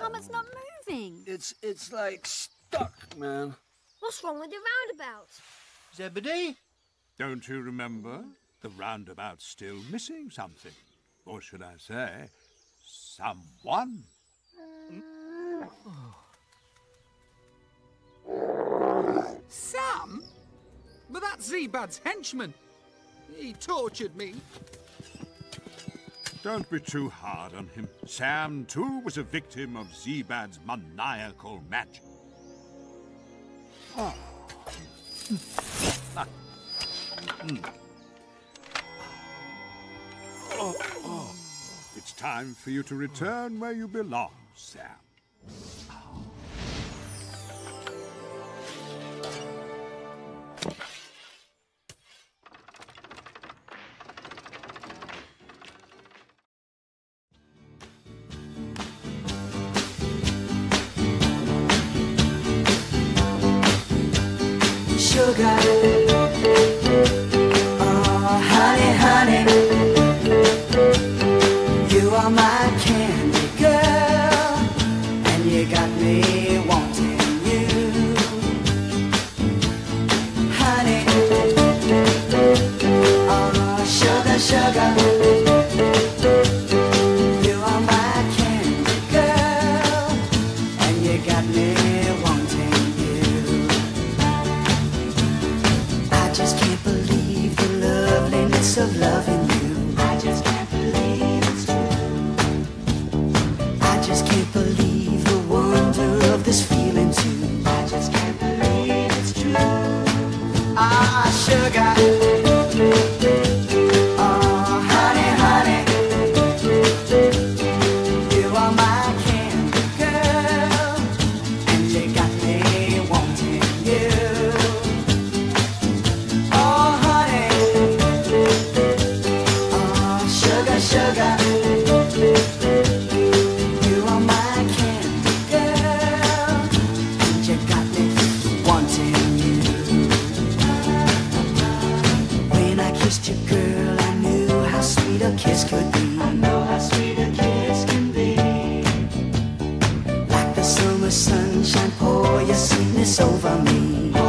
stomach's not moving. It's like stuck, man. What's wrong with the roundabout? Zebedee? Don't you remember? The roundabout's still missing something. Or should I say, someone. Sam? But that's Zebad's henchman. He tortured me. Don't be too hard on him. Sam, too, was a victim of Zebad's maniacal magic. Oh. It's time for you to return where you belong, Sam. Sugar, oh honey, honey, you are my candy girl, and you got me wanting you, honey, oh sugar, sugar, you are my candy girl, and you got me wanting you. I just can't believe the loveliness of loving you. I just can't believe it's true. I just can't believe the wonder of this feeling too. I just can't believe it's true. Ah, sugar. Oh, honey, honey. You are my candy girl, and you got me wanting you. Sugar, you are my candy girl, and you got me wanting you. When I kissed you, girl, I knew how sweet a kiss could be. I know how sweet a kiss can be. Like the summer sunshine, pour your sweetness over me.